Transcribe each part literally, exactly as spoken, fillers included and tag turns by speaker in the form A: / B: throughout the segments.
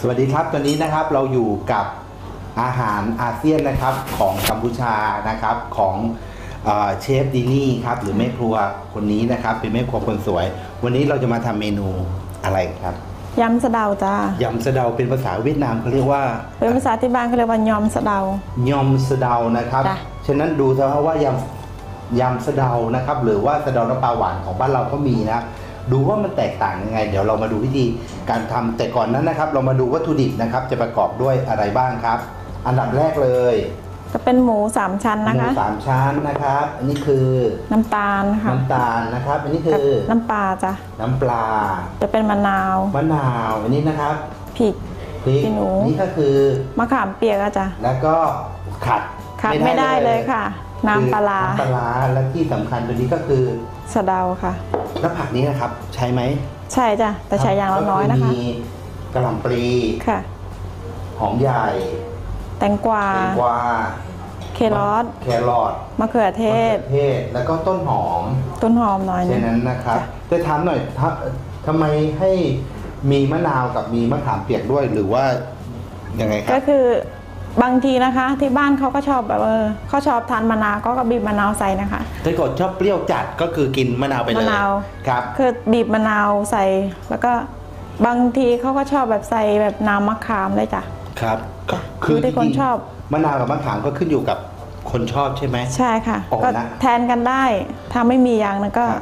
A: สวัสดีครับตอนนี้นะครับเราอยู่กับอาหารอาเซียนนะครับของกัมพูชานะครับของเชฟดีนี่ครับหรือแม่ครัวคนนี้นะครับเป็นแม่ครัวคนสวยวันนี้เราจะมาทำเมนูอะไรครับ
B: ยำสะเดาจ้าย
A: ำสะเดาเป็นภาษาเวียดนามเขาเรียกว่า
B: เป็นภาษาที่บ้านเขาเรียกว่ายำสะเดาย
A: ำสะเดานะครับฉะนั้นดูซะว่ายำยำสะเดานะครับหรือว่าสะเดาน้ำปลาหวานของบ้านเราก็มีนะดูว่ามันแตกต่างยังไงเดี๋ยวเรามาดูวิธีการทำแต่ก่อนนั้นนะครับเรามาดูวัตถุดิบนะครับจะประกอบด้วยอะไรบ้างครับอันดับแรกเลย
B: จะเป็นหมูสามชั้นนะคะ
A: หมูสามชั้นนะครับอันนี้คือ
B: น้ำตาลค่ะ
A: น้ำตาลนะครับอันนี้คือ
B: น้ำปลาจ้ะ
A: น้ำปลา
B: จะเป็นมะนาว
A: มะนาวอันนี้นะครับ
B: พริก
A: พริกหนูนี่ก็คือ
B: มะขามเปียกอะจ้ะ
A: แล้วก็ขัด
B: ขัดไม่ได้เลยค่ะน้ำปลา
A: น้ำปลาและที่สำคัญตัวนี้ก็คือ
B: สะเดาค่ะ
A: แล้วผักนี้นะครับใช้ไหม
B: ใช่จ้ะแต่ใช้อย่างละน้อยนะคะ
A: มีกระหล่ำปลี
B: ค่ะ
A: หอมใหญ่
B: แตงกวา
A: แตงกวา
B: เครอท
A: แครอท
B: มะเขือเทศ
A: เทศแล้วก็ต้นหอม
B: ต้นหอมน้อย
A: นึงฉะนั้นนะครับจะถามหน่อยทำไมให้มีมะนาวกับมีมะขามเปียกด้วยหรือว่ายังไงครับ
B: ก็คือบางทีนะคะที่บ้านเขาก็ชอบแบบเออเขาชอบทานมะนาวก็บีบมะนาวใส่นะคะ
A: ถ้าเกิดชอบเปรี้ยวจัดก็คือกินมะนาวไปเลยมะนาวครับ
B: คือบีบมะนาวใส่แล้วก็บางทีเขาก็ชอบแบบใส่แบบน้ำมะขามเลยจ้ะ
A: ครับ
B: คือที่คนชอบ
A: มะนาวกับมะขามก็ขึ้นอยู่กับคนชอบใช่ไหม
B: ใช่ค่ะก็แทนกันได้ถ้าไม่มีอย่างนั้นก็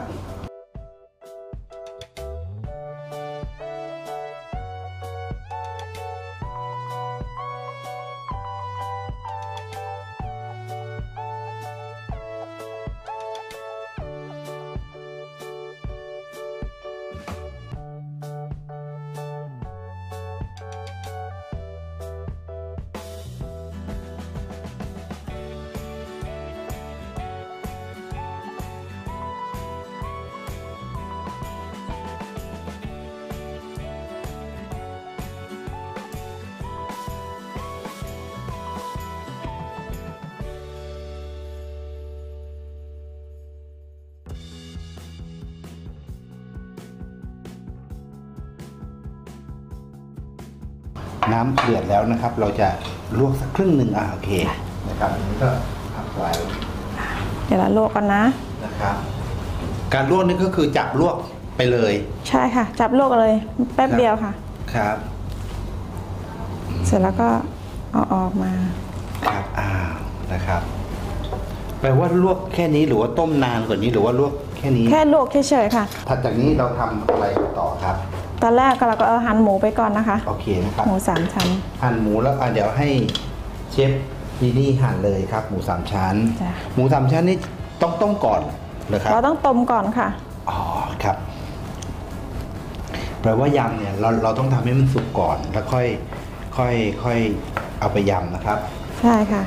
A: น้ำเดือดแล้วนะครับเราจะลวกสักครึ่งหนึ่งอ่ะโอเคนะครับอันนี้ก็ผักไว้
B: เดี๋ยวเราลวกกันนะ
A: นะครับการลวกนี่ก็คือจับลวกไปเลย
B: ใช่ค่ะจับลวกเลยแป๊บเดียวค่ะ
A: ครับ
B: เสร็จแล้วก็เอาออกมา
A: ครับอ่านะครับแปลว่าลวกแค่นี้หรือว่าต้มนานกว่านี้หรือว่าลวกแค่นี้
B: แค่ลวกเฉยๆค่ะ
A: ถัดจากนี้เราทำอะไรต่อครับ
B: ตอนแรกเราก็เอาหั่นหมูไปก่อนนะคะ
A: โอเคนะครับ
B: หมูสามชั้น
A: หั่นหมูแล้วเดี๋ยวให้เชฟดีนี่หั่นเลยครับหมูสามชั้นหมูสามชั้นนี่ต้องต้มก่อนเลยครับ
B: เราต้องต้มก่อนค่ะ
A: อ๋อครับแปลว่ายำเนี่ยเราเราต้องทำให้มันสุกก่อนแล้วค่อยค่อยค่อยเอาไปยำนะครับ
B: ใช่ค่ะ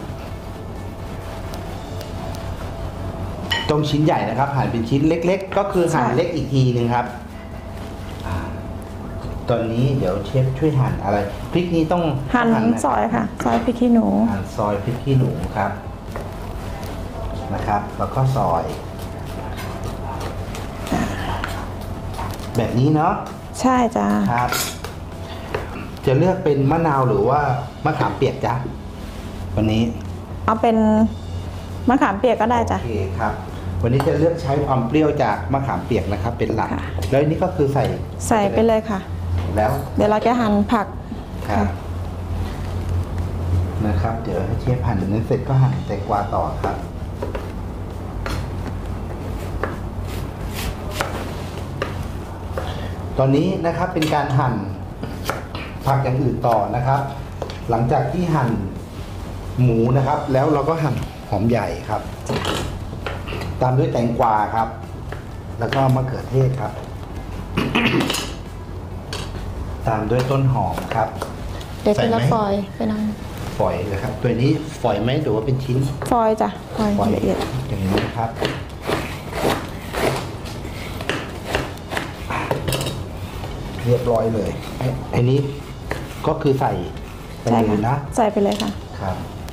A: ตรงชิ้นใหญ่นะครับหั่นเป็นชิ้นเล็กๆก็คือหั่นเล็กอีกทีนึงครับตอนนี้เดี๋ยวเชฟช่วยหั่นอะไรพริกนี้ต้อง
B: หั่นซอยค่ะซอยพริกขี้หนู
A: หั่นซอยพริกขี้หนูครับนะครับแล้วก็ซอยแบบนี้เนาะ
B: ใช่จ้า
A: ครับจะเลือกเป็นมะนาวหรือว่ามะขามเปียกจ้ะวันนี้
B: เอาเป็นมะขามเปียกก็ได้จ้ะ
A: โอเคครับวันนี้จะเลือกใช้ความเปรี้ยวจากมะขามเปียกนะครับเป็นหลักแล้วนี่ก็คือใส่
B: ใส่ไปเลยค่ะ
A: แล้ว
B: เดี๋ยวเราจะหั่นผัก
A: ครับนะครับเดี๋ยวให้เชฟหั่นนั้นเสร็จก็หั่นแตงกวาต่อครับตอนนี้นะครับเป็นการหั่นผักอย่างอื่นต่อนะครับ หลังจากที่หั่นหมูนะครับ แล้วเราก็หั่นหอมใหญ่ครับตามด้วยแตงกวาครับแล้วก็มะเขือเทศครับตามด้วยต้นหอมครับ
B: เดี๋ยวเป็นละฟอยไปนั่ง
A: ฝอยเลยครับตัวนี้ฝอยไหมหรือว่าเป็นชิ้น
B: ฟอยจ้ะฟอยละเอียด
A: อย่างนี้นะครับเรียบร้อยเลยไอ้นี้ก็คือใส่ไปเลยนะ
B: ใส่ไปเลยค่ะ
A: ครับ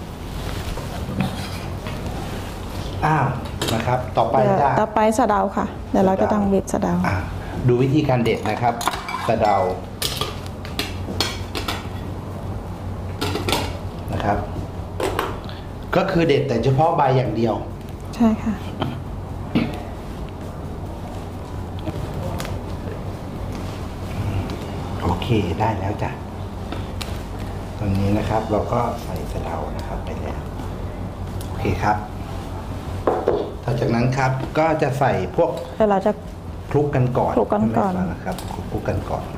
A: อ้าวนะครับต่อไปจ้ะ
B: ต่อไปสะเดาค่ะเดี๋ยวเราจะต้องบีบสะเดา
A: ดูวิธีการเด็ดนะครับสะเดาครับ ก็คือเด็ดแต่เฉพาะใบอย่างเดียว
B: ใช่ค่ะ
A: โอเคได้แล้วจ้ะตอนนี้นะครับเราก็ใส่สะเดานะครับไปแล้วโอเคครับต่อจากนั้นครับก็จะใส่พวก
B: เดี๋ยวเราจะ
A: คลุกกันก่อน
B: คลุกกันก่อน
A: นะครับคลุกกันก่อน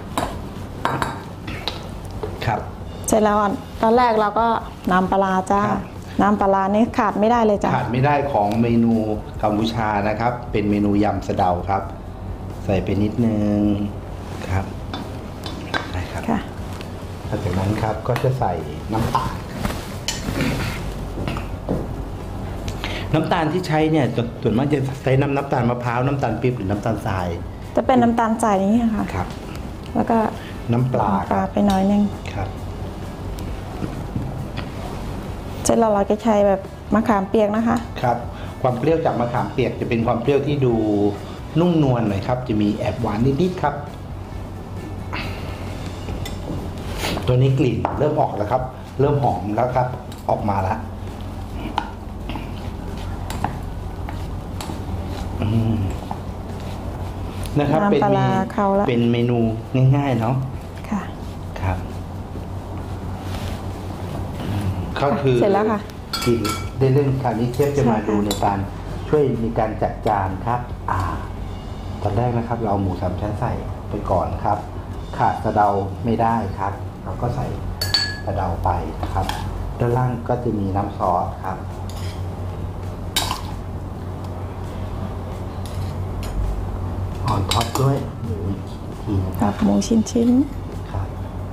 A: ครับ
B: เสร็จแล้วอ่ะตอนแรกเราก็น้ำปลาร้าจ้า
A: ครับ
B: น้ำปลาร้านี่ขาดไม่ได้เลยจ้ะ
A: ขาดไม่ได้ของเมนูกัมพูชานะครับ เป็นเมนูยำสะเดาครับ ใส่ไปนิดนึงครับได้ครับ
B: ค่ะ
A: หลังจากนั้นครับก็จะใส่น้ำตาลน้ำตาลที่ใช้เนี่ยส่วนส่วนมากจะใช้น้ำน้ำตาลมะพร้าวน้ำตาลปี๊บหรือน้ำตาลทราย
B: จะเป็นน้ำตาลทรายนี้ค่ะ
A: ครับ
B: แล้วก็
A: น้ำปลา
B: ปลาไปหน่อยนึง
A: ครับ
B: เสร็จแล้วเราจะใช้แบบมะขามเปียกนะคะ
A: ครับ ความเปรี้ยวจากมะขามเปียกจะเป็นความเปรี้ยวที่ดูนุ่มนวลหน่อยครับ จะมีแอบหวานนิดๆครับ ตัวนี้กลิ่นเริ่มออกแล้วครับ เริ่มหอมแล้วครับ ออกมาแล้วอืมนะครับ
B: น้ำ
A: เป็น
B: ปลา
A: เม
B: ร้า
A: นู
B: เข้าแล้ว
A: เป็นเมนูง่ายๆเนาะ
B: ค่ะ
A: ครับอืมก็คือ
B: เสร็จแล้วค่ะ
A: กินได้เรื่องคราวนี้เชฟจะมา
B: ใช่ค่ะ
A: ดูในการช่วยในการจัดจานครับ อ่า ตอนแรกนะครับ เราเอาหมูสามชั้นใส่ไปก่อนครับ ขาดสะเดาไม่ได้ครับ เราก็ใส่สะเดาไปนะครับ ด้านล่างก็จะมีน้ำซอสครับ อ่อนท็อปด้วยหมูอีกทีนะค
B: กั
A: รั
B: บบ หมูชิ้นชิ้น
A: ครับ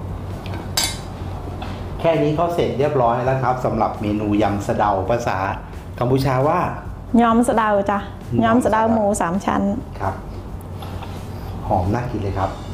A: แค่นี้ก็เสร็จเรียบร้อยแล้วครับสำหรับเมนูยำสะเดาภาษากัมพูชาว่า
B: ๆยอมสะเดาจ้ะ
A: ย
B: ย
A: อ
B: อ
A: ม
B: ม
A: สะ
B: สะ
A: เดา
B: เดาหมูสามชั้น
A: ครับ หอมน่ากินเลยครับ